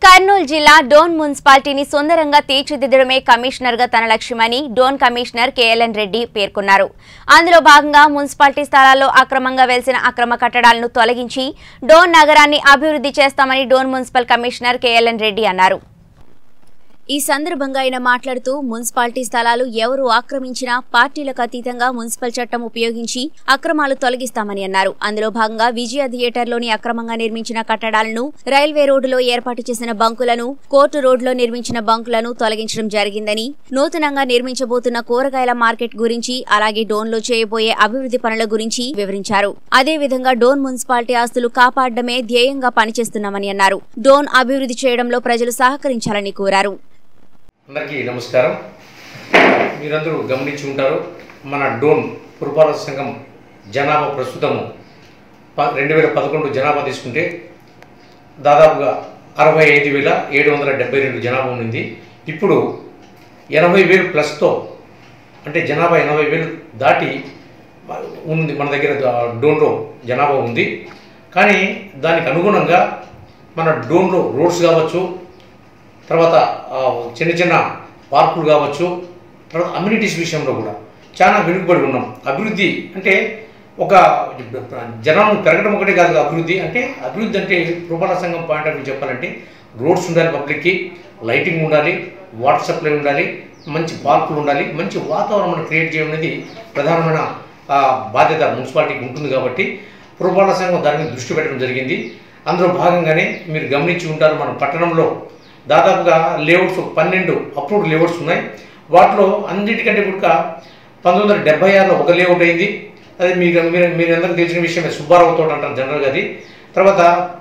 కర్నూలు జిల్లా డోన్ మున్సిపాలిటీని సుందరంగా తీర్చిదిద్దడమే కమిషనర్గా తన లక్ష్యమని డోన్ కమిషనర్ కేఎల్ఎన్ రెడ్డి పేర్కొన్నారు. అందులో భాగంగా మున్సిపాలిటీ స్థలాల్లో అక్రమంగా వెలిసిన అక్రమ కట్టడాలను తొలగించి డోన్ నగరాన్ని అభివృద్ధి చేస్తామని Dhone municipal commissioner KLN Reddy అన్నారు. ఈ సందర్భంగా ఆయన మాట్లాడుతూ మున్సిపాలిటీ స్థలాలు ఎవరు ఆక్రమించినా పార్టీలకు అతీతంగా మున్సిపల్ చట్టం ఉపయోగించి అక్రమాలు తొలగిస్తామని అన్నారు. అందులో భాగంగా విజయ థియేటర్లోని అక్రమంగా నిర్మించిన కట్టడాలను, రైల్వే రోడ్డులో ఏర్పాటు చేసిన బంకులను, కోర్టు రోడ్లో నిర్మించిన బంకులను తొలగించడం జరిగిందని, నూతనంగా నిర్మించబోతున్న కూరగాయల మార్కెట్ గురించి, అలాగే డోన్లో చేయబోయే అభివృద్ధి పనుల గురించి వివరించారు. అదేవిధంగా డోన్ మున్సిపాలిటీ ఆస్తులు కాపాడడమే ధ్యేయంగా పనిచేస్తున్నామని అన్నారు. డోన్ అభివృద్ధి చేయడంలో ప్రజలు సహకరించాలని కోరారు. అందరికీ నమస్కారం. మీరందరూ గమనించి ఉంటారు, మన డోన్ పురపాలక సంఘం జనాభా ప్రస్తుతము 2011 జనాభా తీసుకుంటే దాదాపుగా 65,772 జనాభా ఉంది. ఇప్పుడు 80,000 ప్లస్తో అంటే జనాభా 80,000 దాటి ఉంది మన దగ్గర డోన్లో జనాభా ఉంది. కానీ దానికి అనుగుణంగా మన డోన్లో రోడ్స్ కావచ్చు, తర్వాత చిన్న చిన్న పార్కులు కావచ్చు, తర్వాత అమ్యూనిటీస్ విషయంలో కూడా చాలా వెనుకబడి ఉన్నాం. అభివృద్ధి అంటే ఒక జనం పెరగడం ఒకటే కాదు. అభివృద్ధి అంటే పురపాలక సంఘం పాయింట్ ఆఫ్ వ్యూ చెప్పాలంటే రోడ్స్ ఉండాలి, పబ్లిక్కి లైటింగ్ ఉండాలి, వాటర్ సప్లై ఉండాలి, మంచి పార్కులు ఉండాలి, మంచి వాతావరణం క్రియేట్ చేయడం అనేది ప్రధానమైన బాధ్యత మున్సిపాలిటీకి ఉంటుంది. కాబట్టి పురపాలక సంఘం దాని మీద దృష్టి పెట్టడం జరిగింది. అందులో భాగంగానే మీరు గమనించి ఉంటారు, మన పట్టణంలో దాదాపుగా లేఅవుట్స్ 12 అప్రూవ్డ్ లేఅవుట్స్ ఉన్నాయి. వాటిలో అన్నిటికంటే కూడా 1976లో ఒక లేఅవుట్ అయింది. అది మీరందరికీ తెలిసిన విషయమే, సుబ్బారావు తోట అంటారు జనరల్గా అది. తర్వాత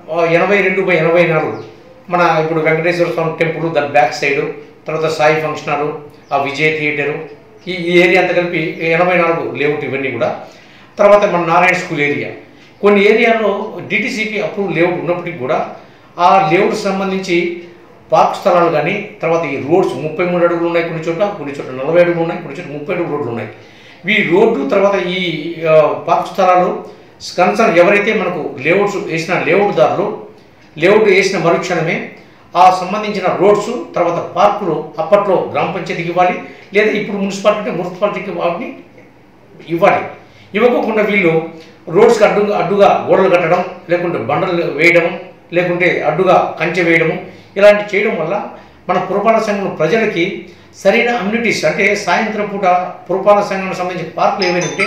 82/84 మన ఇప్పుడు వెంకటేశ్వర స్వామి టెంపుల్ దాని బ్యాక్ సైడు, తర్వాత సాయి ఫంక్షన్ హాల్, ఆ విజయ థియేటరు, ఈ ఏరియా అంతా కలిపి 84 లేఅవుట్ ఇవన్నీ కూడా. తర్వాత మన నారాయణ స్కూల్ ఏరియా, కొన్ని ఏరియాలో డిటిసిపి అప్రూవ్ లేఅవుట్ ఉన్నప్పటికీ కూడా ఆ లేఅవుట్ సంబంధించి పార్క్ స్థలాలు కానీ, తర్వాత ఈ రోడ్స్ 33 అడుగులు ఉన్నాయి, కొన్ని చోట్ల 40 అడుగులు ఉన్నాయి, కొన్ని చోట్ల 30 అడుగులు రోడ్లు ఉన్నాయి. ఈ రోడ్డు తర్వాత ఈ పార్క్ స్థలాలు కన్సర్న్ ఎవరైతే మనకు లేఅవుట్స్ వేసిన లేఅవుట్దారులు లేఅవుట్ వేసిన మరుక్షణమే ఆ సంబంధించిన రోడ్స్ తర్వాత పార్కులు అప్పట్లో గ్రామ పంచాయతీకి ఇవ్వాలి, లేదా ఇప్పుడు మున్సిపాలిటీకి వాటిని ఇవ్వాలి. ఇవ్వకుండా వీళ్ళు రోడ్స్కి అడ్డుగా గోడలు కట్టడం, లేకుంటే బండలు వేయడం, లేకుంటే అడ్డుగా కంచె వేయడము, ఇలాంటి చేయడం వల్ల మన పురపాలక సంఘం ప్రజలకి సరైన అమ్యూనిటీస్ అంటే సాయంత్రం పూట పురపాలక సంఘానికి సంబంధించిన పార్కులు ఏమైనా ఉంటే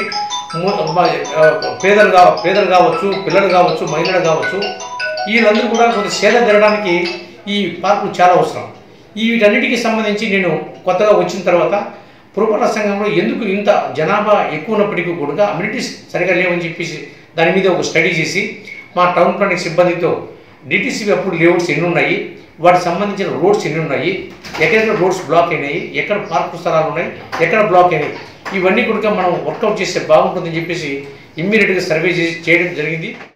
పేదలు కావచ్చు, పిల్లలు కావచ్చు, మహిళలు కావచ్చు, వీళ్ళందరూ కూడా కొంత సేద తీరడానికి ఈ పార్కులు చాలా అవసరం. వీటన్నిటికీ సంబంధించి నేను కొత్తగా వచ్చిన తర్వాత పురపాలక సంఘంలో ఎందుకు ఇంత జనాభా ఎక్కువ ఉన్నప్పటికీ కూడా అమ్యూనిటీస్ సరిగా లేవని చెప్పేసి దాని మీద ఒక స్టడీ చేసి మా టౌన్ ప్లానింగ్ సిబ్బందితో డిటిసిపి అప్పుడు లేఅవుట్స్ ఎన్ని ఉన్నాయి, వాటికి సంబంధించిన రోడ్స్ ఎన్ని ఉన్నాయి, ఎక్కడెక్కడ రోడ్స్ బ్లాక్ అయినాయి, ఎక్కడ పార్కు స్థలాలు ఉన్నాయి, ఎక్కడ బ్లాక్ అయినాయి, ఇవన్నీ కూడా మనం వర్కౌట్ చేస్తే బాగుంటుందని చెప్పేసి ఇమ్మీడియట్గా సర్వే చేయడం జరిగింది.